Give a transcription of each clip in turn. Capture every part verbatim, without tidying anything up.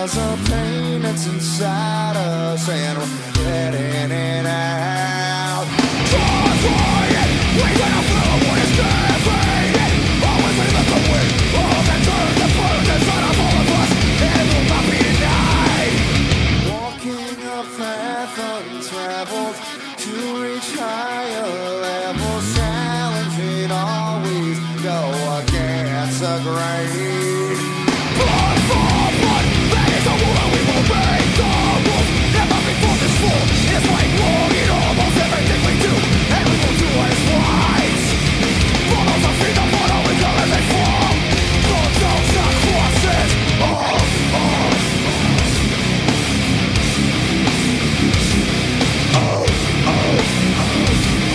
There's a pain that's inside us and we're letting it out. Destroying, we gonna feel what is defeated. Always we look away, all that turn the burn inside of all of us. It will not be denied. Walking a path untraveled to reach higher levels, challenging always go against the grain. Blood for blood, that is the war we will make. The rules never before this fall is like wrong in almost everything we do, and we will do what is right. Follow the feet of what we come as they fall. Bulldoze the crosses of us. Oh, oh, oh.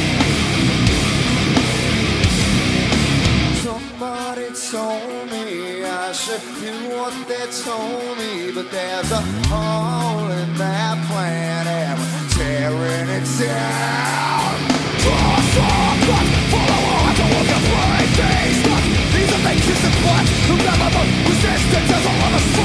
Somebody told me I should do what they told me, but there's a hole in that plan and we're tearing it down. Cross our blood, follow on to walk and break these nuts. These are the kids in blood who never resistance as all of us.